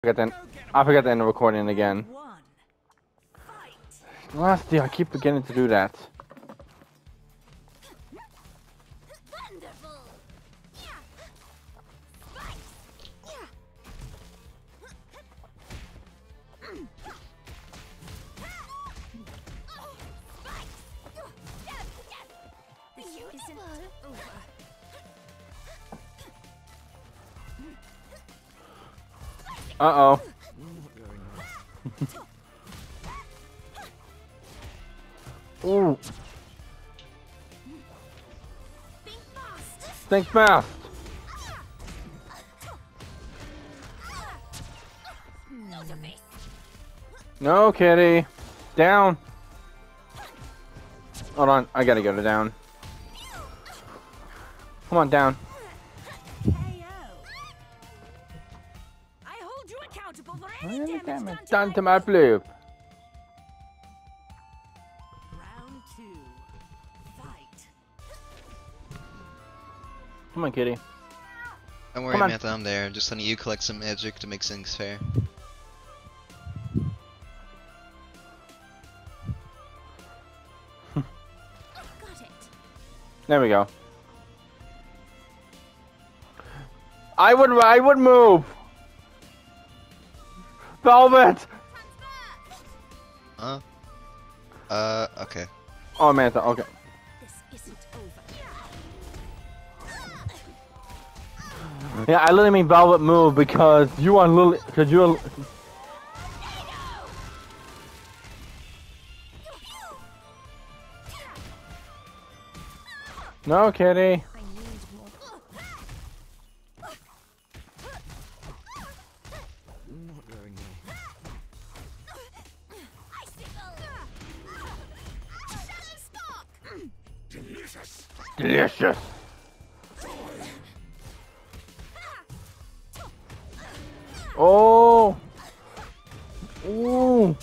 I forgot to end the recording again. Last year, I keep forgetting to do that. Uh-oh. Ooh. Think fast. No, kitty. Down. Hold on, I gotta go to down. Come on, down. Done to my bloop. Round 2. Fight. Come on, kitty. Don't worry, Mantha, I'm there. I'm just letting you collect some magic to make things fair. There we go. I would move. Velvet. Huh? Okay. Oh, Mantha, okay. This isn't over. Yeah, I literally mean Velvet move because you are literally you're. No, kitty. Delicious. Oh. Ooh.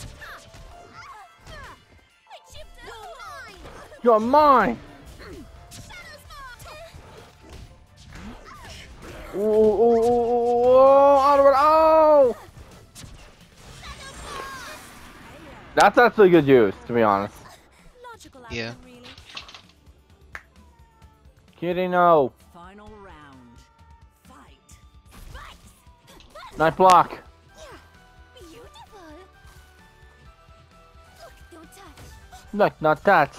You're mine. Ooh, ooh, ooh, out of it. Oh. That's actually good use, to be honest. Yeah. Kitty, no. Final round. Fight. Nice block. Beautiful. Look, don't touch. Look, not touch.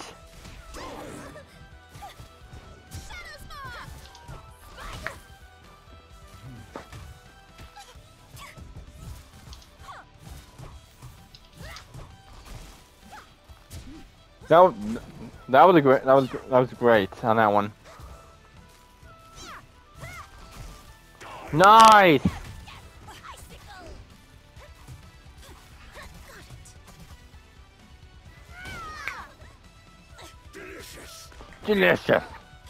That was great on that one. Nice. Delicious.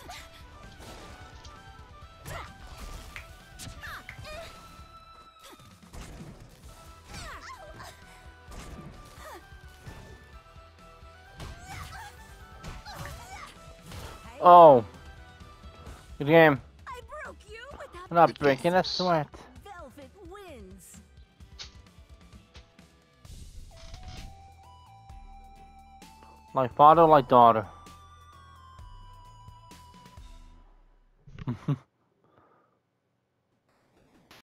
Oh. Good game. I broke you without I'm not breaking a sweat. Velvet wins. Like father, like daughter.